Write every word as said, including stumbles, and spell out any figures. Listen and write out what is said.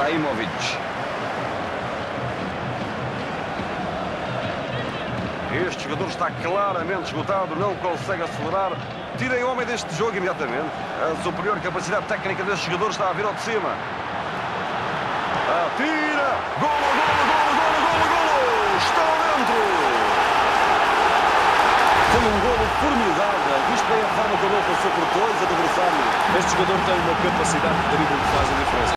Ibrahimovic. Este jogador está claramente esgotado, não consegue acelerar. Tirem o homem deste jogo imediatamente. A superior capacidade técnica deste jogador está a vir ao de cima. Atira! Golo, golo, golo, golo, golo, golo! Está dentro! Foi um golo formidável. Visto bem a forma como ele passou por dois adversários. Este jogador tem uma capacidade de drible que faz a diferença.